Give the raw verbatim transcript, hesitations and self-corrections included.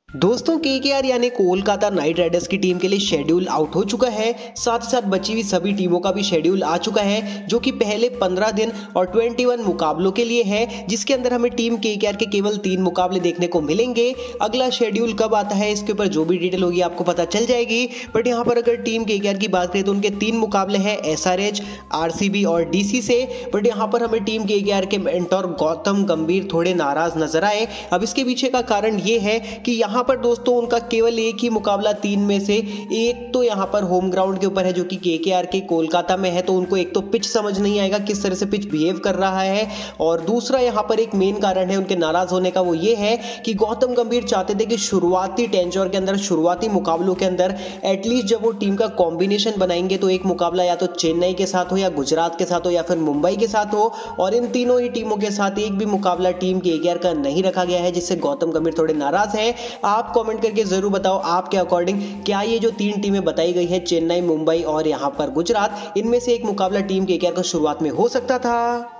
दोस्तों केकेआर यानी Kolkata Knight Riders की टीम के लिए शेड्यूल आउट हो चुका है। साथ ही साथ बची हुई सभी टीमों का भी शेड्यूल आ चुका है, जो कि पहले पंद्रह दिन और इक्कीस मुकाबलों के लिए है, जिसके अंदर हमें टीम केकेआर के केवल तीन मुकाबले देखने को मिलेंगे। अगला शेड्यूल कब आता है इसके ऊपर जो भी डिटेल होगी आपको पता चल जाएगी। बट यहाँ पर अगर टीम केकेआर की बात करें तो उनके तीन मुकाबले हैं एसआरएच, आरसीबी और डीसी से। बट यहाँ पर हमें टीम केकेआर के मेंटर गौतम गंभीर थोड़े नाराज नजर आए। अब इसके पीछे का कारण ये है कि यहाँ पर दोस्तों उनका केवल एक ही मुकाबला तीन में से एक तो यहाँ पर होम ग्राउंड के ऊपर है, जो कि केकेआर के कोलकाता में है। तो उनको एक तो पिच समझ नहीं आएगा किस तरह से पिच बिहेव कर रहा है, और दूसरा यहाँ पर एक मेन कारण है उनके नाराज होने का, वो ये है कि गौतम गंभीर चाहते थे कि शुरुआती टेंचर के अंदर, शुरुआती मुकाबलों के अंदर एटलीस्ट जब वो टीम का कॉम्बिनेशन बनाएंगे तो एक मुकाबला या तो चेन्नई के साथ हो, या गुजरात के साथ हो, या फिर मुंबई के साथ हो, और इन तीनों ही टीमों के साथ एक भी मुकाबला टीम केकेआर का नहीं रखा गया है, जिससे गौतम गंभीर थोड़े नाराज हैं। आप कमेंट करके जरूर बताओ आपके अकॉर्डिंग क्या ये जो तीन टीमें बताई गई है, चेन्नई, मुंबई और यहां पर गुजरात, इनमें से एक मुकाबला टीम केकेआर का शुरुआत में हो सकता था।